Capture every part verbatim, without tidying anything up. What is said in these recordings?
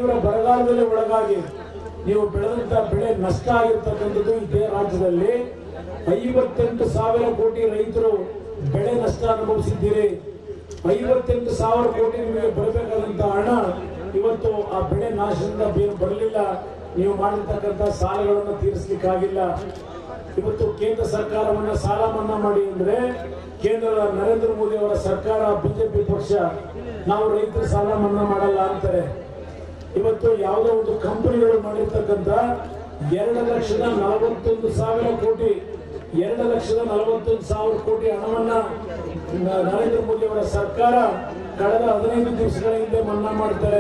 ತೀವ್ರ ಬರಗಾಲದಲ್ಲಿ ಒಳಗಾಗಿ ನೀವು ಬೆಳೆದಂತ ಬೆಳೆ ನಷ್ಟ ಆಗಿರ್ತಕ್ಕಂಥದ್ದು ಇದೇ ರಾಜ್ಯದಲ್ಲಿ ಐವತ್ತೆಂಟು ಸಾವಿರ ಕೋಟಿ ರೈತರು ಬೆಳೆ ನಷ್ಟ ಅನುಭವಿಸಿದ್ದೀರಿ. ಐವತ್ತೆಂಟು ಸಾವಿರ ಕೋಟಿ ನಿಮಗೆ ಬರಬೇಕಾದಂತ ಹಣ ಇವತ್ತು ಆ ಬೆಳೆ ನಾಶದಿಂದ ಬರಲಿಲ್ಲ. ನೀವು ಮಾಡಿರ್ತಕ್ಕಂಥ ಸಾಲಗಳನ್ನು ತೀರಿಸಲಿಕ್ಕಾಗಿಲ್ಲ. ಇವತ್ತು ಕೇಂದ್ರ ಸರ್ಕಾರವನ್ನ ಸಾಲ ಮನ್ನಾ ಮಾಡಿ ಅಂದ್ರೆ ಕೇಂದ್ರದ ನರೇಂದ್ರ ಮೋದಿ ಅವರ ಸರ್ಕಾರ, ಬಿಜೆಪಿ ಪಕ್ಷ ನಾವು ರೈತರ ಸಾಲ ಮನ್ನಾ ಮಾಡಲ್ಲ ಅಂತಾರೆ. ಇವತ್ತು ಯಾವುದೋ ಒಂದು ಕಂಪನಿಗಳು ಮಾಡಿರ್ತಕ್ಕಂಥ ಎರಡು ಲಕ್ಷದ ನಲವತ್ತೊಂದು ಸಾವಿರ ಕೋಟಿ ಎರಡು ಲಕ್ಷದ ನಲವತ್ತೊಂದು ಸಾವಿರ ಕೋಟಿ ಹಣವನ್ನ ನರೇಂದ್ರ ಮೋದಿ ಅವರ ಸರ್ಕಾರ ಕಳೆದ ಹದಿನೈದು ದಿವಸಗಳ ಹಿಂದೆ ಮನ್ನಾ ಮಾಡ್ತಾರೆ.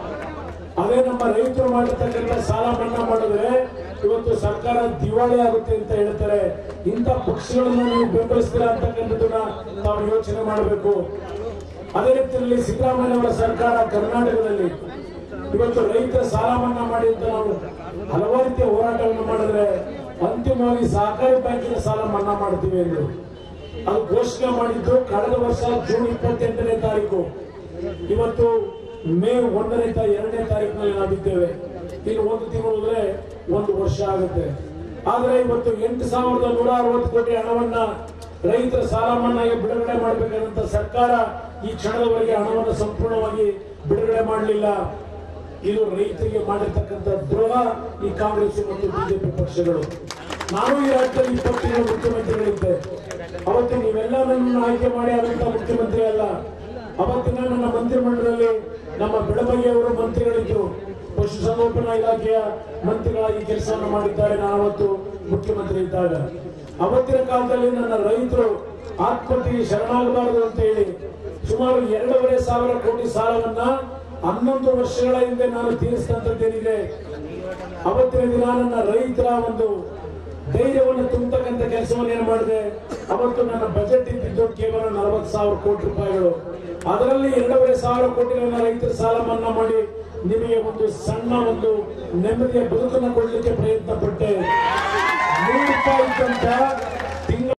ಅದೇ ನಮ್ಮ ರೈತರು ಮಾಡಿರ್ತಕ್ಕಂಥ ಸಾಲ ಮನ್ನಾ ಮಾಡಿದ್ರೆ ಇವತ್ತು ಸರ್ಕಾರ ದಿವಾಳಿ ಆಗುತ್ತೆ ಅಂತ ಹೇಳ್ತಾರೆ. ಇಂಥ ಪಕ್ಷಗಳನ್ನು ನೀವು ಬೆಂಬಲಿಸ್ತೀರಾ ಅಂತಕ್ಕಂಥದ್ದನ್ನ ತಾವು ಯೋಚನೆ ಮಾಡಬೇಕು. ಅದೇ ರೀತಿಯಲ್ಲಿ ಸಿದ್ದರಾಮಯ್ಯ ಅವರ ಸರ್ಕಾರ ಕರ್ನಾಟಕದಲ್ಲಿ ಇವತ್ತು ರೈತರ ಸಾಲ ಮನ್ನಾ ಮಾಡಿ ಅಂತ ನಾವು ಹಲವಾರು ರೀತಿಯ ಹೋರಾಟವನ್ನು ಮಾಡಿದ್ರೆ ಅಂತಿಮವಾಗಿ ಸಹಕಾರಿ ಬ್ಯಾಂಕಿನ ಸಾಲ ಮನ್ನಾ ಮಾಡ್ತೀವಿ ಎಂದು ಅದು ಘೋಷಣೆ ಮಾಡಿದ್ದು ಕಳೆದ ವರ್ಷ ಜೂನ್ ಇಪ್ಪತ್ತೆಂಟನೇ ತಾರೀಕು. ಇವತ್ತು ಮೇ ಒಂದನೇ ಎರಡನೇ ತಾರೀಕಿನಲ್ಲಿ ನಾವಿದ್ದೇವೆ. ಇನ್ನು ಒಂದು ತಿಂಗಳು ಹೋದ್ರೆ ಒಂದು ವರ್ಷ ಆಗುತ್ತೆ. ಆದ್ರೆ ಇವತ್ತು ಎಂಟು ಸಾವಿರದ ನೂರ ಅರವತ್ತು ಕೋಟಿ ಹಣವನ್ನ ರೈತರ ಸಾಲ ಮನ್ನಾಗೆ ಬಿಡುಗಡೆ ಮಾಡಬೇಕಾದಂತ ಸರ್ಕಾರ ಈ ಕ್ಷಣದವರೆಗೆ ಹಣವನ್ನು ಸಂಪೂರ್ಣವಾಗಿ ಬಿಡುಗಡೆ ಮಾಡಲಿಲ್ಲ. ಇದು ರೈತರಿಗೆ ಮಾಡಿರ್ತಕ್ಕಂಥ ದ್ರೋಹ ಈ ಕಾಂಗ್ರೆಸ್ ಮತ್ತು ಬಿಜೆಪಿ ಪಕ್ಷಗಳು. ನಾನು ಈ ರಾಜ್ಯದಲ್ಲಿ ಇಪ್ಪತ್ತು ತಿಂಗಳು ಮುಖ್ಯಮಂತ್ರಿಗಳಿದ್ದೆ. ಅವತ್ತು ನೀವೆಲ್ಲ ನನ್ನನ್ನು ಆಯ್ಕೆ ಮಾಡಿ ಆದಂತ ಮುಖ್ಯಮಂತ್ರಿ ಅಲ್ಲ. ಅವತ್ತಿನ ನನ್ನ ಮಂತ್ರಿಮಂಡಲದಲ್ಲಿ ನಮ್ಮ ಬೆಳಬಗೆ ಅವರು ಮಂತ್ರಿಗಳಿದ್ರು. ಪಶುಸಂಗೋಪನಾ ಇಲಾಖೆಯ ಮಂತ್ರಿಗಳಾಗಿ ಕೆಲಸವನ್ನು ಮಾಡಿದ್ದಾರೆ ನಾನು ಅವತ್ತು ಮುಖ್ಯಮಂತ್ರಿ ಇದ್ದಾಗ. ಅವತ್ತಿನ ಕಾಲದಲ್ಲಿ ನನ್ನ ರೈತರು ಆತ್ಮಹತ್ಯೆಗೆ ಶರಣಾಗಬಾರದು ಅಂತ ಹೇಳಿ ಸುಮಾರು ಎರಡೂವರೆ ಸಾವಿರ ಕೋಟಿ ಸಾಲವನ್ನ ಹನ್ನೊಂದು ವರ್ಷಗಳ ಹಿಂದೆ ನಾನು ತೀರಿಸಿದಂತದ್ದೇನಿದೆ. ಅವತ್ತಿನ ದಿನ ನನ್ನ ರೈತರ ಒಂದು ಧೈರ್ಯವನ್ನು ತುಂಬತಕ್ಕಂಥ ಕೆಲಸವನ್ನು ಏನು ಮಾಡಿದೆ. ಅವತ್ತು ನನ್ನ ಬಜೆಟ್ ಇದ್ದಿದ್ದು ಕೇವಲ ನಲವತ್ತು ಸಾವಿರ ಕೋಟಿ ರೂಪಾಯಿಗಳು. ಅದರಲ್ಲಿ ಎರಡೂವರೆ ಸಾವಿರ ಕೋಟಿಗಳನ್ನ ರೈತರ ಸಾಲ ಮನ್ನಾ ಮಾಡಿ ನಿಮಗೆ ಒಂದು ಸಣ್ಣ ಒಂದು ನೆಮ್ಮದಿಯ ಬದುಕನ್ನು ಕೊಡಲಿಕ್ಕೆ ಪ್ರಯತ್ನ ಪಟ್ಟೆ. ನೂರು ರೂಪಾಯಿ ಅಂತ ತಿಂಗಳ